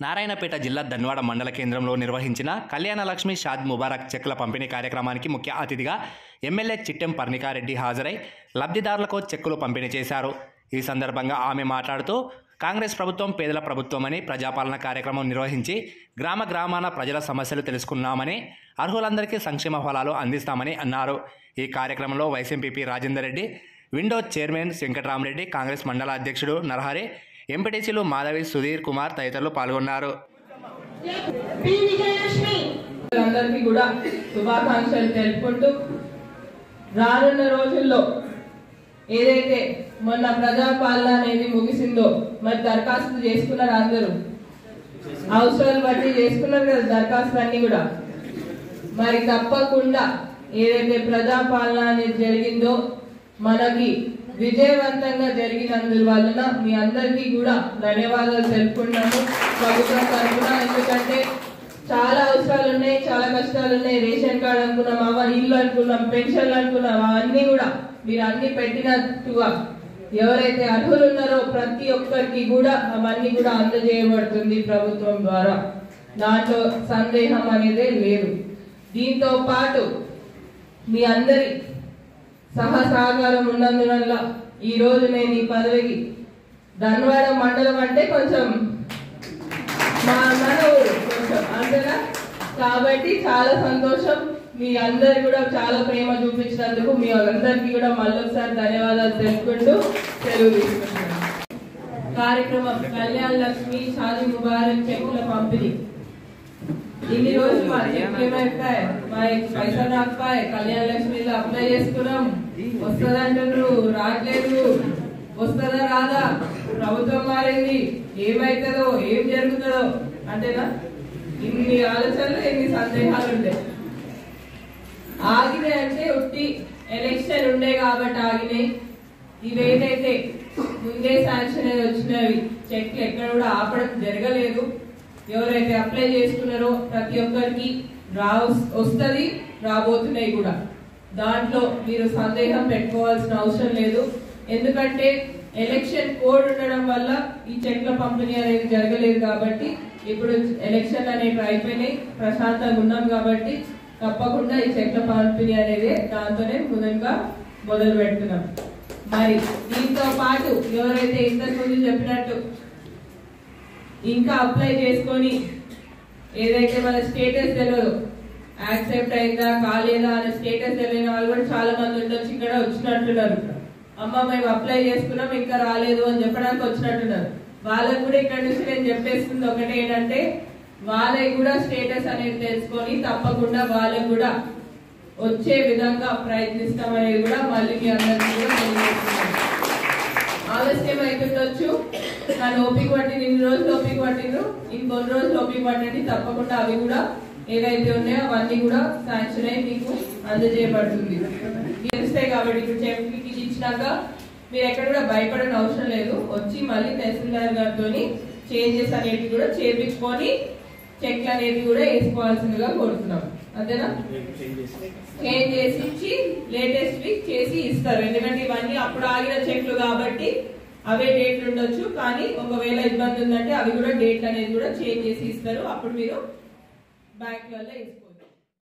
నారాయణపేట జిల్లా ధన్వాడ మండల కేంద్రంలో నిర్వహించిన కళ్యాణలక్ష్మి షాద్ ముబారక్ చెక్కుల పంపిణీ కార్యక్రమానికి ముఖ్య అతిథిగా ఎమ్మెల్యే చిట్టెం పర్ణికారెడ్డి హాజరై లబ్ధిదారులకు చెక్కులు పంపిణీ చేశారు. ఈ సందర్భంగా ఆమె మాట్లాడుతూ కాంగ్రెస్ ప్రభుత్వం పేదల ప్రభుత్వమని ప్రజాపాలన కార్యక్రమం నిర్వహించి గ్రామాన ప్రజల సమస్యలు తెలుసుకున్నామని, అర్హులందరికీ సంక్షేమ ఫలాలు అందిస్తామని అన్నారు. ఈ కార్యక్రమంలో vice MPP Rajender Reddy, window chairman Venkataramareddy, Congress మండల అధ్యక్షుడు నరహరి, ఎంపీటీసీలు మాధవి, సుధీర్ కుమార్ తదితరులు పాల్గొన్నారు. అందరికీ కూడా శుభాకాంక్షలు తెలుపుకుంటూ రానున్న రోజుల్లో ఏదైతే మొన్న ప్రజాపాలన అనేది ముగిసిందో మరి దరఖాస్తు చేసుకున్నారు, అందరూ అవసరాలు బట్టి చేసుకున్నారు కదా దరఖాస్తులు అన్ని కూడా. మరి తప్పకుండా ఏదైతే ప్రజాపాలన అనేది జరిగిందో మనకి విజయవంతంగా జరిగినందువలన మీ అందరికీ కూడా ధన్యవాదాలు తెలుపుకున్నాము ప్రభుత్వం తరఫున. ఎందుకంటే చాలా అవసరాలు ఉన్నాయి, చాలా కష్టాలు ఉన్నాయి. రేషన్ కార్డు అనుకున్నాం, ఇల్లు అనుకున్నాం, పెన్షన్లు అనుకున్నాం, అవన్నీ కూడా మీరు అన్ని పెట్టినట్టుగా ఎవరైతే అర్హులు ఉన్నారో ప్రతి ఒక్కరికి కూడా అవన్నీ కూడా అందజేయబడుతుంది ప్రభుత్వం ద్వారా. దాంట్లో సందేహం అనేదే లేదు. దీంతో పాటు మీ అందరి సహసహకారం ఉన్నందువల్ల ఈ రోజు నేను ఈ పదవికి ధన్వాడ మండలం అంటే కొంచెం మా మన ఊరు కొంచెం అంతేనా, కాబట్టి చాలా సంతోషం. మీ అందరు కూడా చాలా ప్రేమ చూపించినందుకు మీ అందరికీ కూడా మళ్ళొకసారి ధన్యవాదాలు తెలుపుకుంటూ సెలవు తీసుకుంటున్నాను. కార్యక్రమం కళ్యాణ్ లక్ష్మి షాదీ ముబారక్ చెక్కుల పంపిణీ. ఇన్ని రోజులు మా చెక్కులు ఏమైపోయాయి, మా పైసలు రాకపోయాయి. కళ్యాణ లక్ష్మిలో అప్లై చేసుకున్నాం, వస్తుందంటారు, రావట్లేదు, వస్తుందా రాదా, ప్రభుత్వం మారింది, ఏమైతుందో ఏం జరుగుతుందో అంటేనా ఇన్ని ఆలోచనలు, ఎన్ని సందేహాలు ఉంటాయి. ఆగినాయి అంటే ఉట్టి ఎలక్షన్ ఉండే కాబట్టి ఆగినాయి. ఇవేదైతే ముందే శాంక్షన్ అయి వచ్చినవి చెక్లు ఎక్కడ కూడా ఆపడం జరగలేదు. ఎవరైతే అప్లై చేసుకున్నారో ప్రతి ఒక్కరికి వస్తుంది, రాబోతున్నాయి కూడా. దాంట్లో మీరు సందేహం పెట్టుకోవాల్సిన అవసరం లేదు. ఎందుకంటే ఎలక్షన్ కోడ్ ఉండడం వల్ల ఈ చెక్ల పంపిణీ అనేది జరగలేదు కాబట్టి ఇప్పుడు ఎలక్షన్ అనేవి అయిపోయినాయి, ప్రశాంతంగా ఉన్నాం కాబట్టి తప్పకుండా ఈ చెక్ల పంపిణీ అనేది దాంతోనే మొదలు పెడుతున్నాం. మరి దీంతో పాటు ఎవరైతే ఇంతకు ముందు చెప్పినట్టు ఇంకా అప్లై చేసుకొని ఏదైతే మన స్టేటస్ తెలియదు, యాక్సెప్ట్ అయిందా కాలేదా అనే స్టేటస్ తెలియని వాళ్ళు కూడా చాలా మంది ఉండొచ్చు. ఇక్కడ వచ్చినట్టున్నారు, అమ్మ మేము అప్లై చేసుకున్నాం ఇంకా రాలేదు అని చెప్పడానికి వచ్చినట్టున్నారు. వాళ్ళకు కూడా ఇక్కడ నుంచి నేను చెప్పేస్తుంది ఒకటే ఏంటంటే వాళ్ళకి కూడా స్టేటస్ అనేది తెలుసుకొని తప్పకుండా వాళ్ళకు కూడా వచ్చే విధంగా ప్రయత్నిస్తామనేది కూడా మళ్ళీ మీ అందరికీ కూడా తెలియజేస్తున్నాను. ఆలస్యం అవుతుండొచ్చు, కానీ ఓపిక పట్టింది, ఇన్ని రోజులు ఓపిక పట్టిండ్రు, ఇంకొన్ని రోజులు ఓపిక పట్టండి. తప్పకుండా అవి కూడా ఏవైతే ఉన్నాయో అవన్నీ కూడా శాంక్షన్ అయి మీకు అందజేయబడుతుంది. తెలుస్తాయి కాబట్టి ఇప్పుడు చెక్కి ఇచ్చినాక మీరు ఎక్కడ కూడా భయపడని అవసరం లేదు. వచ్చి మళ్ళీ తహసీల్దార్ గారితో చేంజెస్ అనేవి కూడా చేపించుకొని చెక్లు అనేవి కూడా వేసుకోవాల్సిందిగా కోరుతున్నాం. అంతేనా, చేంజ్ చేసి ఇచ్చి లేటెస్ట్ వీక్ చేసి ఇస్తారు. ఎందుకంటే ఇవన్నీ అప్పుడు ఆగిన చెక్లు కాబట్టి అవే డేట్లు ఉండొచ్చు, కానీ ఒకవేళ ఇబ్బంది ఉందంటే అవి కూడా డేట్లు అనేది కూడా చేంజ్ చేసి ఇస్తారు. అప్పుడు మీరు బ్యాంక్ వల్ల